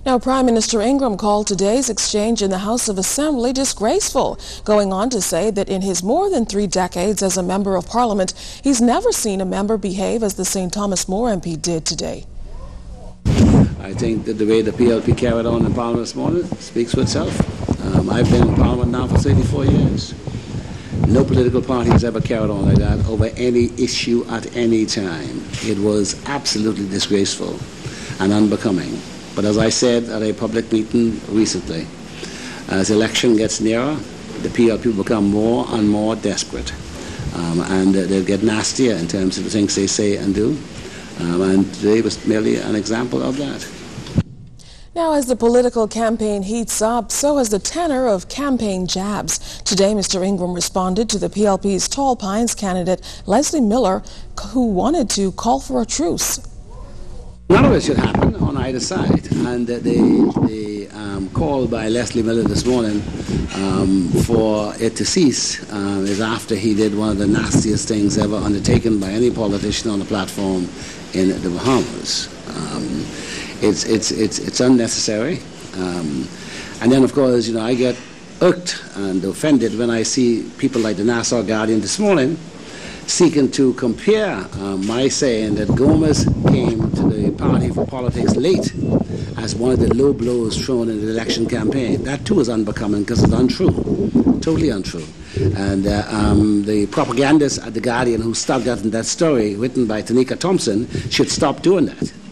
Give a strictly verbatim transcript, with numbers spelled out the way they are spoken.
Now, Prime Minister Ingraham called today's exchange in the House of Assembly disgraceful, going on to say that in his more than three decades as a Member of Parliament, he's never seen a member behave as the Saint Thomas More M P did today. I think that the way the P L P carried on in Parliament this morning speaks for itself. Um, I've been in Parliament now for thirty-four years. No political party has ever carried on like that over any issue at any time. It was absolutely disgraceful and unbecoming. But as I said at a public meeting recently, as election gets nearer, the P L P will become more and more desperate. Um, and uh, they'll get nastier in terms of the things they say and do. Um, and today was merely an example of that. Now, as the political campaign heats up, so has the tenor of campaign jabs. Today, Mister Ingraham responded to the P L P's Tall Pines candidate, Leslie Miller, who wanted to call for a truce. None of it should happen on either side, and uh, the, the um, call by Leslie Miller this morning um, for it to cease um, is after he did one of the nastiest things ever undertaken by any politician on the platform in the Bahamas. Um, it's, it's, it's, it's unnecessary. Um, and then, of course, you know, I get irked and offended when I see people like the Nassau Guardian this morning seeking to compare um, my saying that Gomez came to the Party for Politics late as one of the low blows thrown in the election campaign. That too is unbecoming because it's untrue, totally untrue. And uh, um, the propagandists at the Guardian who stuck that in that story written by Tanika Thompson should stop doing that.